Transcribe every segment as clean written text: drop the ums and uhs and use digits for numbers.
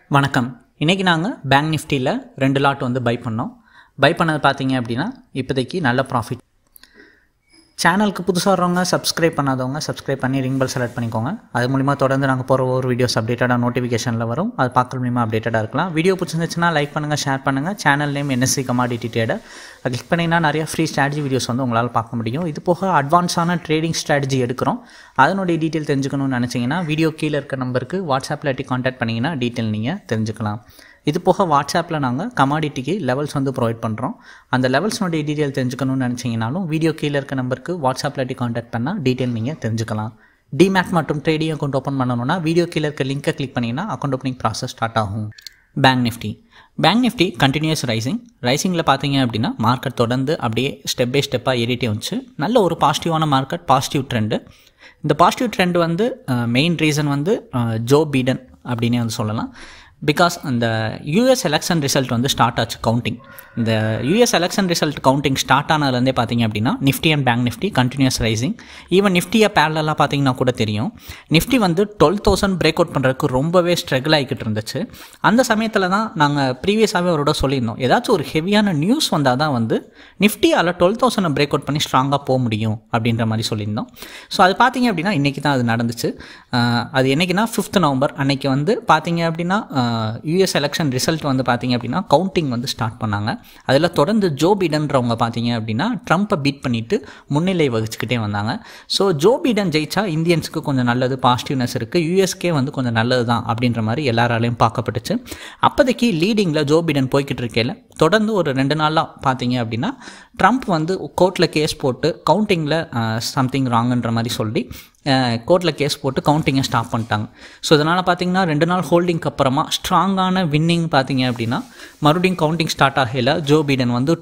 வணக்கம். இன்றைக்கி நாங்கள் பேங்க் நிஃப்டியில் 2 லாட் வந்து பை பண்ணோம். பை பண்ணது பார்த்தீங்க அப்படின்னா இப்போதைக்கு நல்ல ப்ராஃபிட். சேனலுக்கு புதுசாக வரவங்க சப்ஸ்கிரைப் பண்ணாதவங்க சப்ஸ்கிரைப் பண்ணி ரிங் பெல் செலக்ட் பண்ணிக்கோங்க. அது மூலிமா தொடர்ந்து நாங்கள் போகிற ஒவ்வொரு வீடியோஸ் அப்டேட்டடாக நோட்டிஃபிகேஷனில் வரும். அது பார்க்குற மூலிமா அப்டேட்டடாக இருக்கலாம். வீடியோ பிடிச்சிருந்துச்சுன்னா லைக் பண்ணுங்கள், ஷேர் பண்ணுங்கள். Channel name NSC commodity trader. அது கிளிக் பண்ணிங்கன்னா நிறைய ஃப்ரீ ஸ்ட்ராட்டஜி வீடியோஸ் வந்து உங்களால் பார்க்க முடியும். இது போக அட்வான்ஸான ட்ரேடிங் ஸ்ட்ராட்டஜி எடுக்கிறோம். அதனுடைய டீட்டெயில் தெரிஞ்சுக்கணும்னு நினச்சிங்கன்னா வீடியோ கீழே இருக்க நம்பருக்கு வாட்ஸ்அப்பில் கான்டாக்ட் பண்ணிங்கன்னா டீட்டெயில் நீங்கள் தெரிஞ்சுக்கலாம். இது போக வாட்ஸ்அப்பில் நாங்கள் கமாடிட்டிக்கு லெவல்ஸ் வந்து ப்ரொவைட் பண்ணுறோம். அந்த லெவல்ஸ்னுடைய டீட்டெயில் தெரிஞ்சுக்கணும்னு நினச்சிங்கனாலும் வீடியோ கீழே இருக்க நம்பருக்கு வாட்ஸ்அப்பில் கான்டாக்ட் பண்ணால் டீட்டெயில் நீங்கள் தெரிஞ்சுக்கலாம். டிமேட் மற்றும் ட்ரேடிங் அக்கௌண்ட் ஓப்பன் பண்ணணும்னா வீடியோ கீழே இருக்க லிங்கை கிளிக் பண்ணிங்கன்னா அக்கௌண்ட் ஓப்பனிங் ப்ராசஸ் ஸ்டார்ட் ஆகும். பேங்க் நிஃப்டி கண்டினியூஸ் ரைசிங்கில் பார்த்தீங்க அப்படின்னா மார்க்கெட் தொடர்ந்து அப்படியே ஸ்டெப் பை ஸ்டெப்பாக ஏறிட்டே வந்துச்சு. நல்ல ஒரு பாசிட்டிவான மார்க்கெட், பாசிட்டிவ் ட்ரெண்டு. இந்த பாசிட்டிவ் ட்ரெண்ட் வந்து மெயின் ரீசன் வந்து ஜோ பைடன் அப்படின்னே வந்து சொல்லலாம். பிகாஸ் அந்த யூஎஸ் எலெக்ஷன் ரிசல்ட் வந்து ஸ்டார்ட் ஆச்சு கவுண்டிங். இந்த US election result counting start ஆனதுலேருந்தே பார்த்தீங்க அப்படின்னா Nifty and bank Nifty continues rising. Even நிஃப்டியை பேரலாக பார்த்தீங்கன்னா கூட தெரியும், நிஃப்டி வந்து 12,000 பிரேக் அவுட் பண்ணுறதுக்கு ரொம்பவே ஸ்ட்ரகிள் ஆகிக்கிட்டு இருந்துச்சு. அந்த சமயத்தில் தான் நாங்கள் ப்ரீவியஸாகவே அவரோட சொல்லியிருந்தோம், ஏதாச்சும் ஒரு ஹெவியான நியூஸ் வந்தால் தான் வந்து நிஃப்டியால் 12,000 பிரேக் அவுட் பண்ணி ஸ்ட்ராங்காக போக முடியும் அப்படின்ற மாதிரி சொல்லியிருந்தோம். ஸோ அது பார்த்தீங்க அப்படின்னா இன்றைக்கி தான் அது நடந்துச்சு. அது என்றைக்குன்னா 5th நவம்பர் அன்னைக்கு வந்து பார்த்தீங்க அப்படின்னா யூஎஸ் எலெக்ஷன் ரிசல்ட் வந்து பார்த்தீங்க அப்படின்னா கவுண்டிங் வந்து ஸ்டார்ட் பண்ணாங்க. அதில் தொடர்ந்து ஜோ பைடன்றவங்க பார்த்தீங்க அப்படின்னா ட்ரம்ப்பை பீட் பண்ணிவிட்டு முன்னிலை வகிச்சுக்கிட்டே வந்தாங்க. ஸோ ஜோ பைடன் ஜெயிச்சா இந்தியன்ஸுக்கு கொஞ்சம் நல்லது, பாசிட்டிவ்னஸ் இருக்குது, யூஎஸ்கே வந்து கொஞ்சம் நல்லது தான் அப்படின்ற மாதிரி எல்லாராலையும் பார்க்கப்பட்டுச்சு. அப்போதைக்கு லீடிங்கில் ஜோ பைடன் போய்கிட்டு இருக்கையில் தொடர்ந்து ஒரு 2 நாளாக பார்த்தீங்க அப்படின்னா ட்ரம்ப் வந்து கோர்ட்டில் கேஸ் போட்டு கவுண்டிங்கில் சம்திங் ராங்குன்ற மாதிரி சொல்லி கோர்ட்டில் கேஸ் போட்டு கவுண்டிங்கை ஸ்டாப் பண்ணிட்டாங்க. ஸோ இதனால் பார்த்தீங்கன்னா 2 நாள் ஹோல்டிங்க்கு அப்புறமா ஸ்ட்ராங்கான வின்னிங் பார்த்தீங்க அப்படின்னா மறுபடியும் கவுண்டிங் ஸ்டார்ட் ஆகல. ஜோ பைடன் வந்து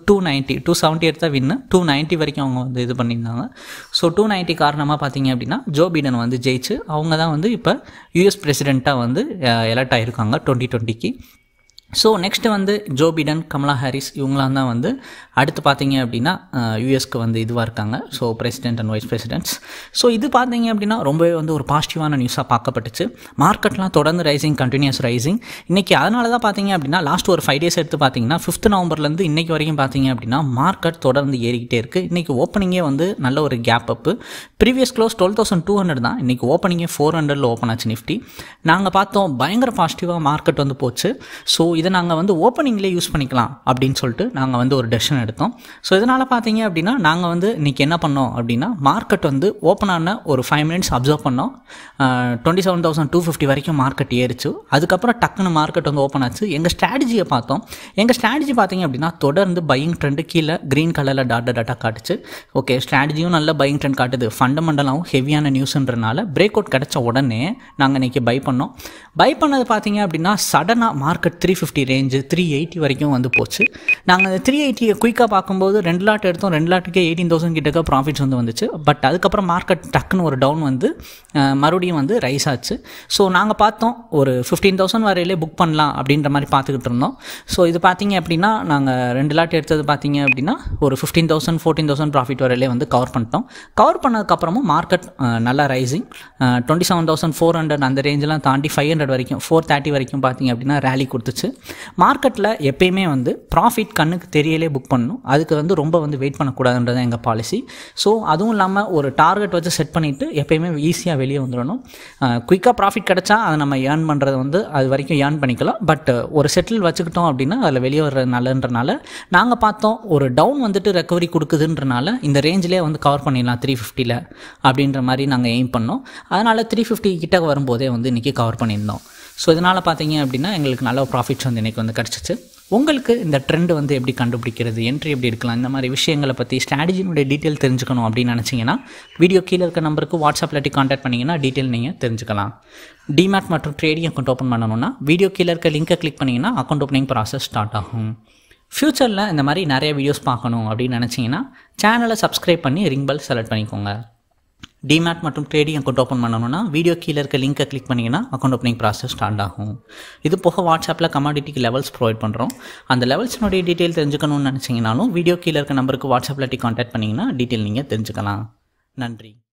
270 எடுத்தால் வின்னு 290 வரைக்கும் அவங்க வந்து இது பண்ணியிருந்தாங்க. ஸோ 290 காரணமாக பார்த்தீங்க அப்படின்னா ஜோ பைடன் வந்து ஜெயிச்சு அவங்க தான் வந்து இப்போ யூஎஸ் பிரசிடெண்ட்டாக வந்து எலெக்ட் ஆகிருக்காங்க 2020க்கு. ஸோ நெக்ஸ்ட்டு வந்து ஜோ பைடன், கமலா ஹாரிஸ் இவங்களாம் தான் வந்து அடுத்து பார்த்தீங்க அப்படின்னா யூஎஸ்க்கு வந்து இதுவாக இருக்காங்க. So president and vice presidents. So இது பார்த்தீங்க அப்படின்னா ரொம்பவே வந்து ஒரு பாசிட்டிவான நியூஸாக பார்க்கப்பட்டுச்சு. மார்க்கெட்லாம் தொடர்ந்து கண்டினியூஸ் ரைசிங். இன்றைக்கி அதனால தான் பார்த்தீங்க அப்படின்னா லாஸ்ட் ஒரு 5 days எடுத்து பார்த்தீங்கன்னா 5th நவம்பர்லேருந்து இன்றைக்கி வரைக்கும் பார்த்தீங்க அப்படின்னா மார்க்கெட் தொடர்ந்து ஏறிக்கிட்டே இருக்குது. இன்றைக்கி ஓப்பனிங்கே வந்து நல்ல ஒரு கேப் அப்பு. ப்ரீவியஸ் க்ளோஸ் 12,200 தான், இன்றைக்கி ஓப்பனிங்கே 400 ஓப்பன் ஆச்சு நிஃப்டி. நாங்கள் பார்த்தோம் பயங்கர பாசிட்டிவாக மார்க்கெட் வந்து போச்சு. ஸோ இதை நாங்கள் வந்து ஓப்பனிங்லேயே யூஸ் பண்ணிக்கலாம் அப்படின்னு சொல்லிட்டு நாங்கள் வந்து ஒரு டெசிஷன் எடுத்தோம். ஸோ இதனால் பார்த்தீங்க அப்படின்னா நாங்கள் வந்து இன்றைக்கி என்ன பண்ணோம் அப்படின்னா மார்க்கெட் வந்து ஓப்பன் ஆன ஒரு 5 minutes அப்சர்வ் பண்ணோம். 27,250 வரைக்கும் மார்க்கெட் ஏறிச்சு. அதுக்கப்புறம் டக்குன்னு மார்க்கெட் வந்து ஓப்பன் ஆச்சு. எங்கள் ஸ்ட்ராட்டஜியை பார்த்தோம். எங்கள் ஸ்ட்ராட்டஜி பார்த்தீங்க அப்படின்னா தொடர்ந்து பையிங் ட்ரெண்டு கீழே க்ரீன் கலரில் டாட்டா காட்டுச்சு. ஓகே, ஸ்ட்ராட்டஜியும் நல்ல பையிங் ட்ரெண்ட் காட்டுது, ஃபண்டமெண்டலாகவும் ஹெவியான நியூஸ்ன்றனால பிரேக் அவுட் கிடச்ச உடனே நாங்கள் இன்றைக்கி பை பண்ணோம். பை பண்ணது பார்த்தீங்க அப்படின்னா சடனாக மார்க்கெட் 350 ரேஞ்சு 380 வரைக்கும் வந்து போச்சு. நாங்கள் அந்த 380 குயிக்காக பார்க்கும்போது 2 லாட் எடுத்தோம். 2 லாட்டுக்கே 18,000 கிட்டக்க ப்ராஃபிட்ஸ் வந்து வந்துச்சு. பட் அதுக்கப்புறம் மார்க்கெட் டக்குன்னு ஒரு டவுன் வந்து மறுபடியும் வந்து ரைஸ் ஆச்சு. ஸோ நாங்கள் பார்த்தோம் ஒரு 15,000 வரையிலே புக் பண்ணலாம் அப்படின்ற மாதிரி பார்த்துக்கிட்டு இருந்தோம். ஸோ இது பார்த்தீங்க அப்படின்னா நாங்கள் 2 லாட் எடுத்தது பார்த்தீங்க அப்படின்னா ஒரு 15,000 14,000 ப்ராஃபிட் வரையிலே வந்து கவர் பண்ணிட்டோம். கவர் பண்ணதுக்கப்புறமும் மார்க்கெட் நல்லா ரைசிங் 27,400 அந்த ரேஞ்செலாம் தாண்டி 500 வரைக்கும் 430 வரைக்கும் பார்த்தீங்க அப்படின்னா ரேலி கொடுத்துச்சு. மார்க்கெட்டில் எப்பயுமே வந்து ப்ராஃபிட் கண்ணுக்கு தெரியலே புக் பண்ணணும். அதுக்கு வந்து ரொம்ப வந்து வெயிட் பண்ணக்கூடாதுன்றது எங்கள் பாலிசி. ஸோ அதுவும் இல்லாமல் ஒரு டார்கெட் வச்சு செட் பண்ணிவிட்டு எப்பயுமே ஈஸியாக வெளியே வந்துடணும். குயிக்காக ப்ராஃபிட் கிடச்சா அதை நம்ம ஏர்ன் பண்ணுறது வந்து அது வரைக்கும் ஏர்ன் பண்ணிக்கலாம். பட் ஒரு செட்டில் வச்சுக்கிட்டோம் அப்படின்னா அதில் வெளியே வர்றது நல்லன்றனால நாங்கள் பார்த்தோம் ஒரு டவுன் வந்துட்டு ரெக்கவரி கொடுக்குதுன்றனால இந்த ரேஞ்சிலே வந்து கவர் பண்ணிடலாம் 350 அப்படின்ற மாதிரி நாங்கள் எய்ம் பண்ணோம். அதனால் 350 கிட்ட வரும்போதே வந்து இன்றைக்கி கவர் பண்ணியிருந்தோம். ஸோ இதனால் பார்த்தீங்க அப்படின்னா எங்களுக்கு நல்ல ப்ராஃபிட்ஸ் வந்து இன்றைக்கி வந்து கிடச்சிச்சு. உங்களுக்கு இந்த ட்ரெண்ட் வந்து எப்படி கண்டுபிடிக்கிறது, என்ட்ரி எப்படி எடுக்கலாம், இந்த மாதிரி விஷயங்களை பற்றி ஸ்ட்ராட்டஜினுடைய டீட்டெயில் தெரிஞ்சுக்கணும் அப்படின்னு நினச்சிங்கன்னா வீடியோ கீழே இருக்க நம்பருக்கு வாட்ஸ்அப்பில் கான்டாக்ட் பண்ணிங்கன்னா டீட்டெயில் நீங்கள் தெரிஞ்சுக்கலாம். டிமேட் மற்றும் ட்ரேடிங் அக்கௌண்ட் ஓப்பன் பண்ணணும்னா வீடியோ கீழே இருக்க லிங்கை கிளிக் பண்ணிங்கன்னா அக்கௌண்ட் ஓப்பனிங் ப்ராசஸ் ஸ்டார்ட் ஆகும். ஃப்யூச்சரில் இந்த மாதிரி நிறைய வீடியோஸ் பார்க்கணும் அப்படின்னு நினச்சிங்கன்னா சேனலை சப்ஸ்கிரைப் பண்ணி ரிங் பெல் செலக்ட் பண்ணிக்கோங்க. டிமேட் மற்றும் ட்ரேடிங் அக்கௌண்ட் ஓப்பன் பண்ணணும்னா வீடியோ கீழே இருக்க லிங்கை கிளிக் பண்ணிங்கன்னா அக்கௌண்ட் ஓப்பனிங் ப்ராசஸ் ஸ்டார்ட் ஆகும். இது போக வாட்ஸ்அப்பில் கமாடிட்டிக்கு லெவல்ஸ் ப்ரொவைட் பண்ணுறோம். அந்த லெவல்ஸ்னுடைய டீட்டெயில் தெரிஞ்சுக்கணும்னு நினச்சிங்கனாலும் வீடியோ கீழே இருக்க நம்பருக்கு வாட்ஸ்அப்பில் கான்டாக்ட் பண்ணிங்கன்னா டீட்டெயில் நீங்கள் தெரிஞ்சுக்கலாம். நன்றி.